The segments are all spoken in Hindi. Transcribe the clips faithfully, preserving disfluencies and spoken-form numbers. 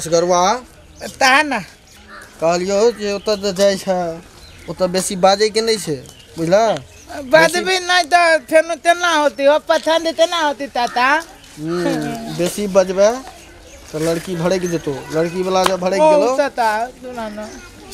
असगरवा ता ना कहलियो जे ओत जाय छ ओत बेसी बाजे के नहीं छे बुझला बाजबी नहीं तो फेनु तेना होती हो पसंद तेना होती ताता बेसी बजबे तो लड़की भड़क जेतो लड़की वाला जब भड़क गेलो ताता सुना ना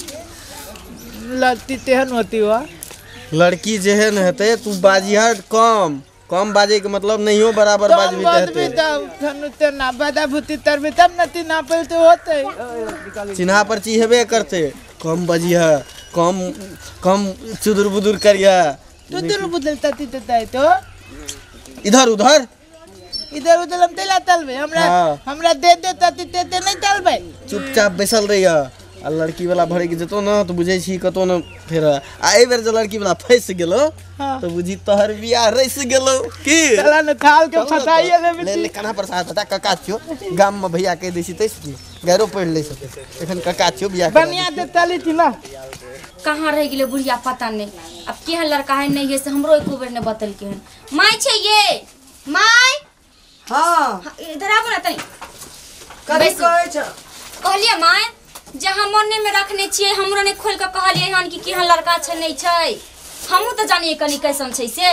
लड़की तेहन होती हो लड़की जेहन हेते तू बाजिहर कम कम बाजे के मतलब नहीं हो बराबर बाजबी हेते फेनु तेना बदा भूति तरबी तब नती ना पे तो होते चिन्हा पर हेबे करते कम बजिया कम कम चुदुर बुदुर करिया चुदुर बुदुर तती तती तो इधर उधर इधर उधर हम तेला तलबे हमरा हमरा दे दे तती ते नहीं तलबे चुपचाप बैसल रहिया आ लड़की वाला भड़क जेतो ना तो बुझे छी कतो न फेर आ ए बेर जे लड़की वाला फंस गेलो तो बुझी तोहर बियाह रस गेलो की चला न थाल के फसाइए ले ले ले कना प्रसाद बता कका छियो गाम में भैया कह देसी तैस गैरो पढ़ ले सके एखन कका छियो बियाह बनिया दे तली थी ना कहां रह गेले बुढ़िया पता नहीं अब केहन लड़का है नहीं है से हमरो एको बेर ने बतल केहन माय छै ये माय हां इधर आबो ना तनी कभी कहै छ कहलिए माय जहां मने में रखने छिए हमरो ने खोल के कहलिए हन कि केहन लड़का छै नहीं छै हमहु त जानिए कनी कैसन छै से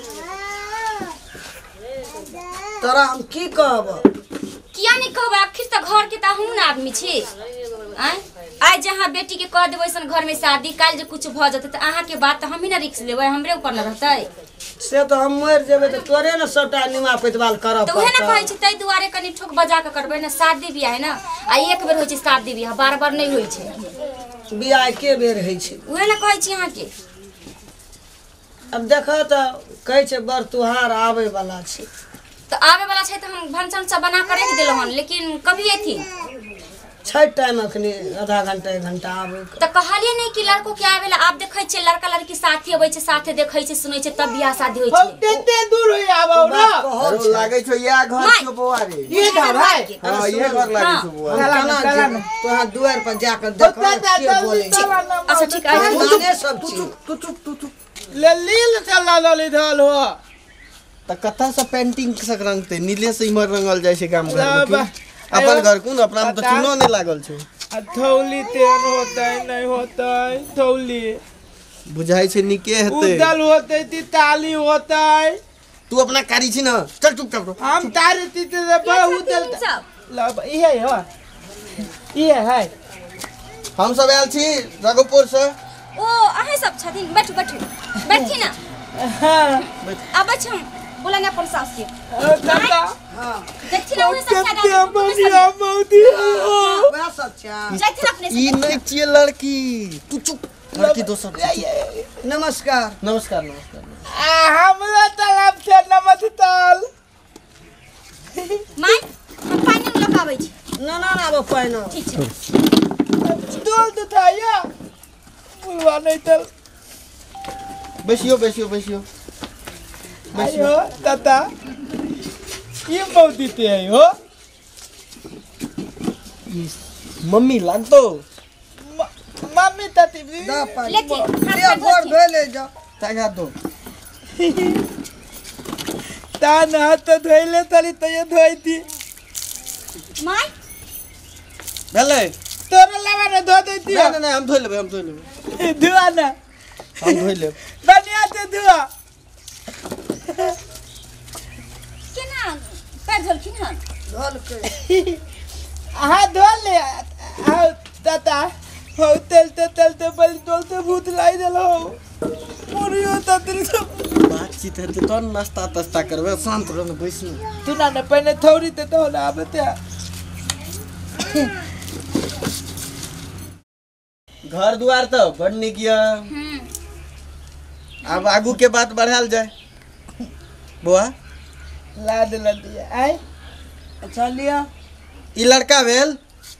तोरा हम की कहब किया नहीं कहब आखिर त घर के त हम ना आदमी छी आय आज जहां बेटी के कह देबै सन घर में शादी काल जे कुछ भ जते त आहा के बात त हम ही ना रिक्स लेबै हमरे ऊपर न रहतै से तो हम मर जेबे त तोरे न सबटा निमा पेटवाल करब तो उहे ना कहै छी तै दुआरे कनी ठोक बजा के करबै ना शादी बियाह है ना आ एक बेर होय छै शादी बियाह बार बार नहीं होय छै बियाह के बेर होय छै उहे ना कहै छी अहाँ के अब देखो त कहै छै बर तुहार आवे वाला छै तो आवे वाला छै त हम भनसन सब बना के रख देलो हन लेकिन कभी एथी छै टाइम अखनी आधा घंटा एक घंटा आवे त कहलिए नहीं कि लड़को के आवेला आप देखै छै लड़का लड़की साथी होय छै साथे देखै छै सुनै छै तब बियाह शादी होय छै हम तेते दूर होई आबो ना अरे लागे छो या घर छो बुआरे ये घर भाई हां ये घर लागे छो बुआरे चला चला तोहा दुआर पर जाकर देख के बोले छै अच्छा ठीक है माने सब चीज तू चुप तू चुप ले लील चला लली धल हो त कथा से पेंटिंग से रंगते नीले से इमर रंगल जाय छै गाम घर में अपन घर कोन अपना में तो चूनो नहीं लागल छै थौली तेन होतै नहीं होतै थौली बुझाई छै निके हेतै उदल होतै ती ताली होतै तू अपना कारी छी ना चल चुप चुप हम तारे ती ते बहुत लब इहे हो इहे है हम सब आयल छी रघुपुर से ओ अहे सब छथिन बैठू बैठू बैठी ना हां अब हम बोला ना अपन सास के दादा हां देखी ना उन्हें सब क्या बढ़िया मोदी वह सब छै जाथि अपने ई नहीं छिए लड़की तू चुप लड़की दोसर नमस्कार नमस्कार नमस्कार आ हमरा तरफ से नमस्कार माय हम पानी में लगाबै छी ना ना ना अब पानी ठीक छै डोल तो था या बुलवा नहीं तो बैसियो बैसियो बैसियो आयो दादा ये मोदी ते आयो मम्मी लाग तो मम्मी तती दा पानी लेके ले बोर धोले जा तागा दो तान हाथ धोइले तली तो ये धोई थी माय भेले तोरा लगा ने धो देती नहीं नहीं हम धोइ लेबे हम धोइ लेबे धुआ ना हम धोइ लेब बढ़िया से धुआ केना पैर धोलखिन हन धोल के हां धो ले आ दादा हो तेल ते तेल ते बल डोल ते भूत लाई देलो मुरियो ततरी सब बातचीत हेतै तो नाश्ता तस्ता करबे शांत रह बैसू तू ना ने पहले थौरी ते तो ना आबते घर द्वार तो बड़ निक या अब आगू के बात बढ़ाल जाए बुआ लाद लदिया आई अच्छा लिया ई लड़का भेल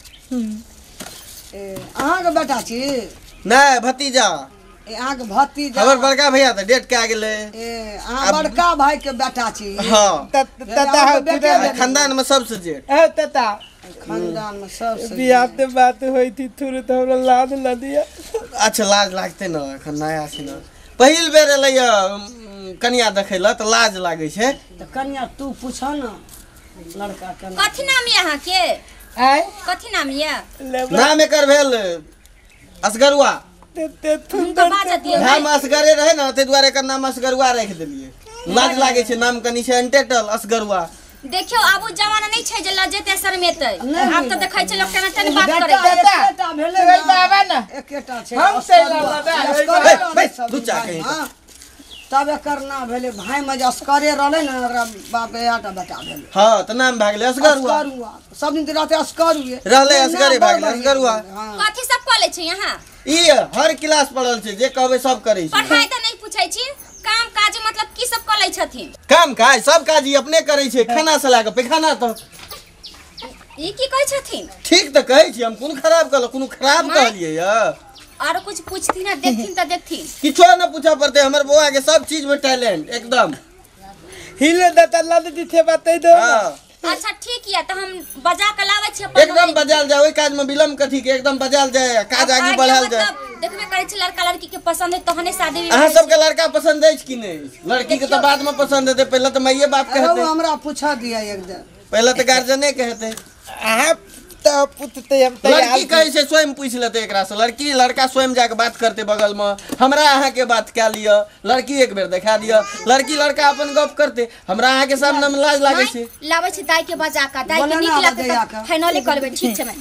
ए अहाँ के बेटा छी नहीं भतीजा ए अहाँ के भतीजा हमर बड़का भैया त डेट के गेले ए अहाँ बड़का भाई के बेटा छी हां तता खानदान में सबसे जेठ ए तता खानदान में सबसे बियाह ते बात होई थी थोड़े तो हमरा लाद लदिया अच्छा लाज लागते न एखन नया छी न पहिल बेर एलैया कन्या देखैला त लाज लागै छै त कन्या तू पूछ न लड़का के कथि नाम है अहाँ के आय कथी नाम ये नाम एकर भेल असगरुआ। ते ते तुम तो बाजा दिए नाम असगरे रहे ना ते दुआरे एकर नाम असगरुआ रख देलिए। लाज लागे छै नाम कनी छै अनटेटल असगरुआ। देखियो आबू जमाना नहीं छै जे लजेते शर्मेते। आब तो देखै छै लोग केना केना बात करे बेटा एकेटा भेलै रे बाबा ना एकेटा छै हम से लगा दू चा कहीं हाँ, तब एकर नाम भेलै भाई में जे असकरे रहलै ना ओकरा बाप एटा बेटा भेलै। हां त नाम भाग गेलै असगरुआ। असकरुआ सब दिन रहते असकरुए रहले असगरे भाग गेलै असगरुआ। कथी सब कॉले छै यहाँ ई हर क्लास पढ़ल छै जे कहबै सब करै छै। पढ़ाई त नहीं पूछै छी काम काज मतलब की सब कॉले छथिन। काम काज सब काज ई अपने करै छै खाना से लाके पैखाना तक। ई की कहै छथिन ठीक त कहै छी हम कोन खराब कहल कोनो खराब कहलिए य। और कुछ पूछथिन ना देखथिन त देखथिन किछो न पूछा पड़ते हमर बौआ के सब चीज में टैलेंट एकदम। हिले दाता लद दी थे बतै दो। हां अच्छा ठीक है तो हम बजा के लावे छी एकदम बजाल जाए ओई काज में विलम्ब कथी के एकदम बजाल जाए काज आगे बढ़ाल जाए। देखबे करे छी लड़का लड़की के पसंद है तहने शादी अहाँ सबके लड़का पसंद है कि नहीं? लड़की के तो बाद में पसंद है पहले तो माइए बाप कहते हमरा पूछा दिया एक दिन पहले तो गार्जियने कहते। आ तो पुतते हम लड़की कहे से स्वयं पूछ लेते एकरा से। लड़की लड़का स्वयं जाके बात करते बगल में हमरा अहाँ के बात क्या लिया लड़की एक बेर दिखा दिया। लड़की लड़का अपन गप करते हमरा अहाँ के सामने में लाज लागे छै। लावे छी दाई के बजा का दाई के नीक लगते फाइनली करबे ठीक छै मैं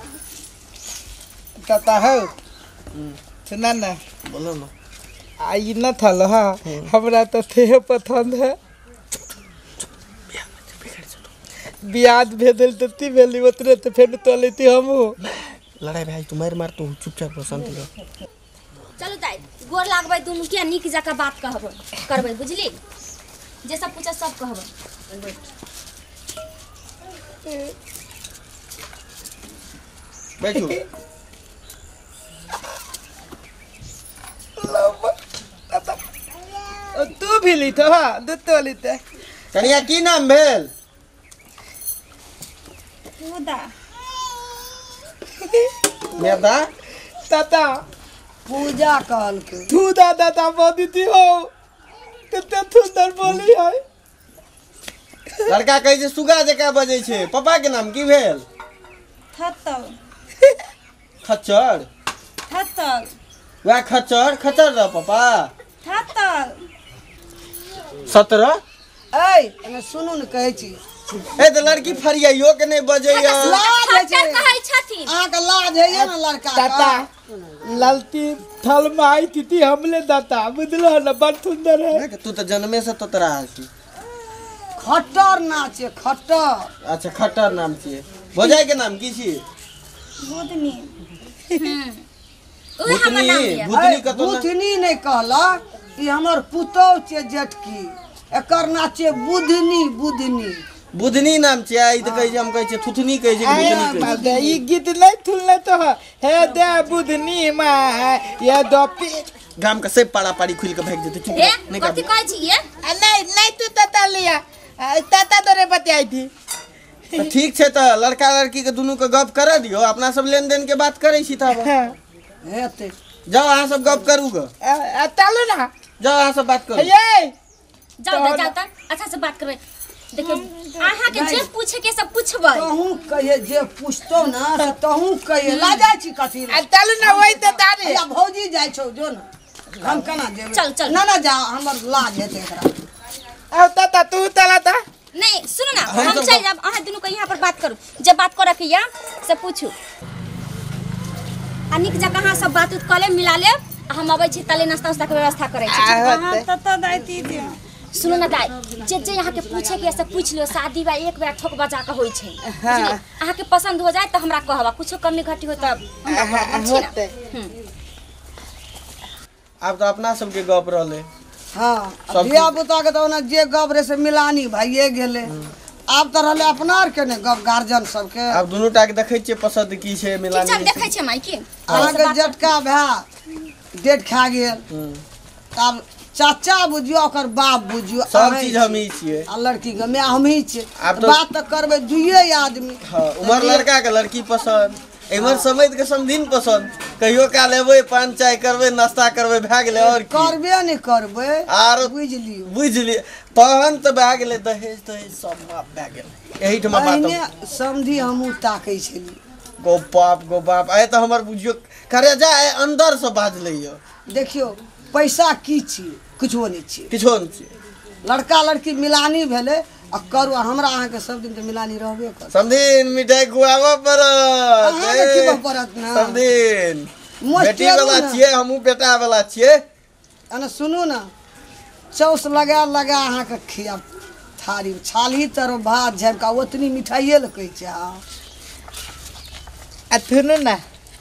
कता हो सुना ना बोलो ना आई न थल हां हमरा तो थे पसंद है बियाद भेदल तती भेली उतरे तो फेर तो लेती हम लड़ाई भाई तू मार मार तू चुपचाप शांति रह। चलो दाई गोर लागबे दुनु के नीक जका बात कहबो करबे बुझली जे सब पूछा सब कहबो। बैठो तू भी ली तो हां दत्तो लीते कनिया की नाम भेल? खुदा मेदा ताता पूजा कहल के तू दादा ता बोदी थी हो कितने सुंदर बोली है। लड़का कहै छै सुगा जका बजै छै। पापा के नाम की भेल? थत्तल खच्चर थत्तल वह खच्चर खच्चर रह पापा थत्तल सत्रह। ए एमे सुनू न कहै छी ए त लड़की फरियाइयो के नहीं बजैया लाज है खच्चर कहै छथिन अहाँ के लाज है ये ना लड़का ताता ललती थल में आई थी हमले दाता बुझलो न बड़ सुंदर है। तू तो जन्मे से तो तोरा छी। खट्टर नाच है खट्टर। अच्छा खट्टर नाम छिए। भोजाई के नाम की छी? बुधनी ओहे हमर नाम भूतनी ये भूतनी कतो ना बुधनी नहीं कहला ई हमर पुतौ छे जेठकी एकर नाचे बुधनी बुधनी बुधनी नाम छै। आई त कहै छै हम कहै छै थुथनी कहै छै बुधनी कहै छै। बादे ई गीत नहीं थुलले तो हे दे बुधनी मा ये दोपी गाम का सब पाड़ा पाड़ी खुल के भाग जेते चुप ए नहीं कथि कर। कहै छी ये नहीं नहीं तू ताता लिया ताता तोरे बतियाई थी तो ठीक छै त लड़का लड़की के दोनों के गप कर दियो अपना सब लेन देन के बात करै छी तब हेते जाओ अहाँ सब गप करू ग चलो ना जाओ अहाँ सब बात करू। ये जाओ दे जाओ त अच्छा से बात करबे। देखियो अहाँ के जे पूछे के सब पूछबै तहू कहे जे पूछतो ना से तहू कहे ला जाय छी कथि चलो ना वही तो तारे या भौजी जाय छौ जो ना हम केना जेबै चल, चल। ना ना जा हमर लाज हेते एकरा आओ ताता तू तला ता नहीं सुनो ना हम हम सब चल जाब अहाँ दुनू के यहाँ पर बात करू जब बात करऽ के या से पूछू अनिक जगह अहाँ सब बात उत कले मिला ले हम अबै छी तले नाश्ता उस्ता के व्यवस्था करै छी हाँ त त दाइती दे सुनो ना दाई जे जे यहाँ के पूछे के से पूछ लियो शादी बा एक बेर ठोक बजा के होई छै बुझली अहाँ के पसंद हो जाए त हमरा कहबा कुछो कमी घटी हो त होते अब तो अपना सब के गप रहले। हां धिया पुता के तो ना जे गप रे से मिलानी भाइए गेले आब त रहले अपना आर के ने गप गार्जियन सब के अब दोनों टा के देखै छियै पसंद की छै मिलानी चल देखै छै माई की अहाँ के जटका भाई डेट खा गेल अब चाचा बुझियो ओकर बाप बुझियो सब चीज हम ही छियै आ लड़की के मैं हम ही छियै आब तो- बात त करबे दुइये आदमी हां उमर लड़का के लड़की पसंद इमहर समझ के समझिन पसंद कहियो का लेबै पान चाय करबै नाश्ता करबै भए गेलै और की करबे नहीं करबे आर बुझ लियो बुझ लिए तहन तऽ भए गेलै दहेज तहेज सब माफ भए गेलै एही ठमा बात पहिने समझी हमहूँ ताकै छली गो बाप गो बाप आए तो हमर बुझियो करे जा अंदर से बाजले यो देखियो पैसा की छियै कुछो नहीं छियै किछो नहीं छियै लड़का लड़की मिलानी भेले आ करू हमरा अहाँ के सब दिन तो मिलानी रहबे कर समदिन मिठाई खुआबऽ पड़त अहाँ के खिबऽ पड़त ना समदिन मोस्ट बेटी करू वाला ना। छियै हमहू बेटा वाला छियै अने सुनू ना चौस लगा लगा अहाँ के खिया थारी छाली तर भात झमका ओतनी मिठाइए ल कहै छै आ आ थुनु ना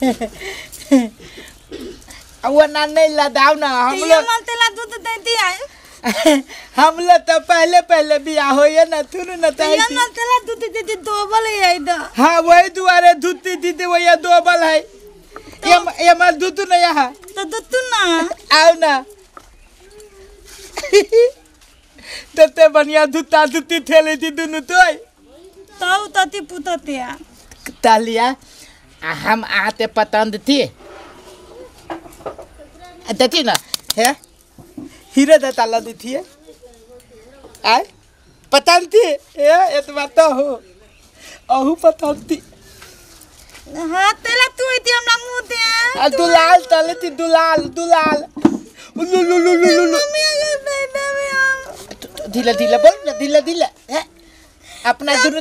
अब वो ना नहीं लदाओ ना हम लोग तेला दूध देती है हम लोग तो पहले पहले बियाह होइए ना थुनु ना तो ऐसी- तेला दूध देती दोबल है इधर हाँ वही दुआरे धुती दीदी वही दोबल है ये ये मत धुतु ना यहाँ तो दूध ना आओ ना तते बढ़िया धुता धुती थेली थी दुनु तो तो तती पुतती है तालिया हम आते पतंद थी देती ना है हीरे देता लदी थी आय पतंद थी ए एतबा तो हो अहू पतंद थी हाँ तेला तू इती हमरा मुंह दे आ दुलाल तले थी दुलाल दुलाल लु लु लु लु लु लु धीला धीला बोल ना धीला धीला है अपना दुनु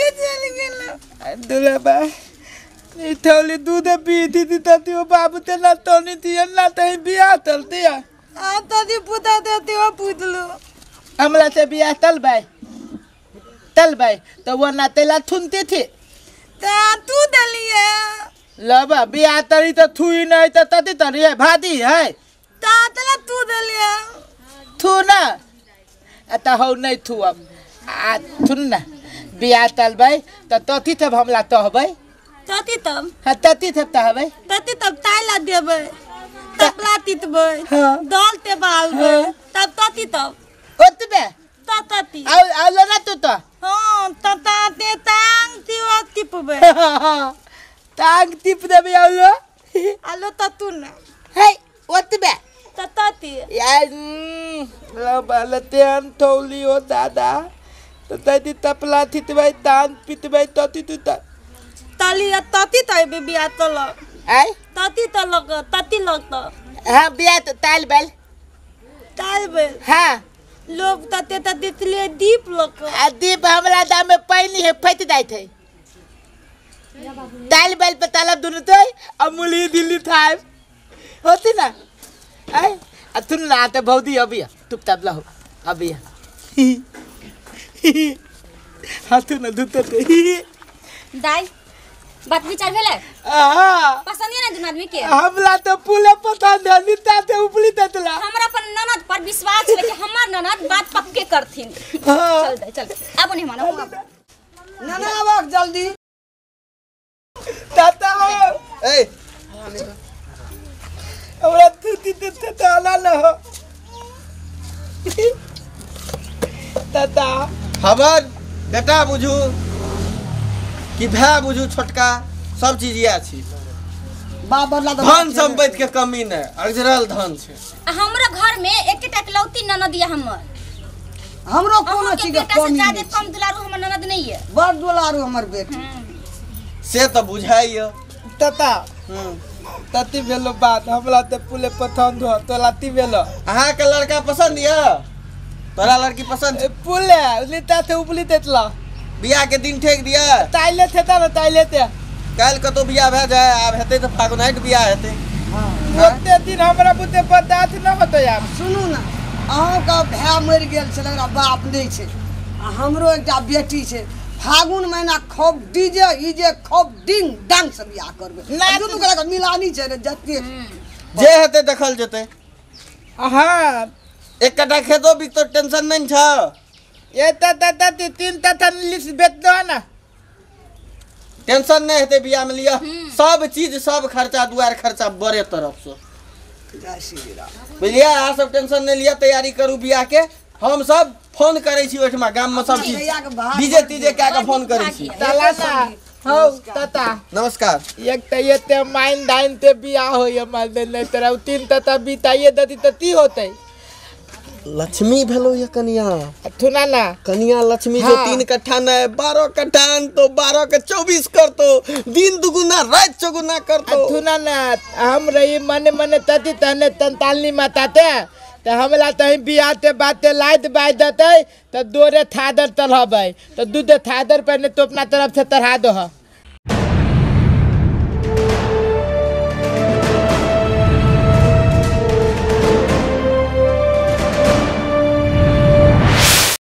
दुला बा थोली दूध पी थी थी तती वो बाबू ते ना तो नहीं थी ना तो बियाह तलती है आ तती पुता देती हो पुतलू हमला से बियाह तल भाई तल भाई तो वो ना तेला थुनती थी ता तू दलिए लबा बियाह तरी तो थुई नहीं तो तती तरी है भादी है ता तेला तू दलिए थू ना अता हो नहीं थू अब आ थुन ना बियाह तल भाई तो तती तब हमला तो भाई तती तब हाँ तती तब तो भाई तती तब ताला देबे तपला तितबे हाँ। दाल ते बालबे हाँ। तब तती तब ओतबे तती आओ आओ ना तू तो हाँ तता ते तांग तिवा तिपबे टांग टिप देबे आओ लो आलो ततु ना हे ओतबे तती यार लबा लतेन थोली ओ दादा तो तती तपला थितबे तान पितबे तती तू ता तलिया तती तय बेबी आतल आई तती त लग तती लग त हाँ बियाह तो ताल बैल ताल बे हाँ लोग तते तते तिले दीप लग आ दीप हमला दाम में पानी है फट जाए थे ताल बैल पे तालब दुनु तो अमूली दिल्ली था होती ना आई आ तुम ना आते बहुदी अभी तुम तबला हो अभी हाथू ना धुते थे दाई बात विचार भेले हाँ पसंद है ना दुन आदमी के हमला तो पुले पता नहीं ताते उपली ततला हमरा पर ननद पर विश्वास है कि हमर ननद बात पक्के करथिन हाँ चल दे चल अब नहीं मानो ना ना आबक जल्दी ताता हो ए हमरा तुती तुती ताला न हो ताता हमर बेटा बुझू कि भाई बुझू छोटका सब चीज इएह छी बाप बदला तो धन संपत्ति के कमी नहीं अजरल धन छै हमरा घर में एकटा इकलौती ननद है हमर हमरो कोनो अहाँ के चीज के बेटा से कमी ज्यादा नहीं कम दुलारू हमर ननद नहीं है बड़ दुलारू हमर बेटी से तो बुझाइए ताता तती भेलो बात हमरा ते पुले पसंद हो तो लाती भेलो अहाँ के लड़का पसंद ये तोरा लड़की पसंद छै? पुले लिता थे उपली तेतला बियाह के दिन ठेक दिया ताइले थे ता ताइले थे काल कतो बियाह भए जाए आब हेतै तो फागुनाइट बियाह हेतै ओते दिन हमरा बुते बर्दाश्त न होतो यार सुनू ना अहाँ का भाई मर गेल छै ओकरा बाप नहीं छै आ हमरो एकटा बेटी छै फागुन महीना खूब डीजे इजे खूब डिंग डांग से बियाह करबे ना दुनू गोरा के मिलानी छै रे जत्ते जे हेतै देखल जेतै हां एक कटा खेतो बिक तो टेंशन नहीं छ ये ताता ताती तीन ताता लिस्ट बेच दो ना टेंशन नहीं हेतै बियाह में लिया सब चीज सब खर्चा दुआर खर्चा बड़े तरफ से जय श्री राम बुझलिए अहाँ सब टेंशन नहीं लिया तैयारी करू बियाह के हम सब फोन करे छी ओठमा गाम में सब चीज भैया के भाग डीजे तीजे क्या के फोन करे छी ताला ना हाँ ताता नमस्कार। एक त ये ते माइन दाइन ते बिया हो ये माल दे नहीं तेरा तीन ताता बिताइए दती त ती होते लक्ष्मी भेलो ये कन्या। थुना ना कन्या लक्ष्मी जो हाँ। तीन कट्ठा न बारह कट्ठा तो बारह के चौबीस कर तो दिन दुगुना रात चौगुना कर तो थुना ना हम रही मने मने तती तने तंतालनी माताते तो हमला तही बियाते बाते लाद बाय देते तो दोरे थादर तलहबै तो दूध थादर पे ने तो अपना तरफ से तरहा दो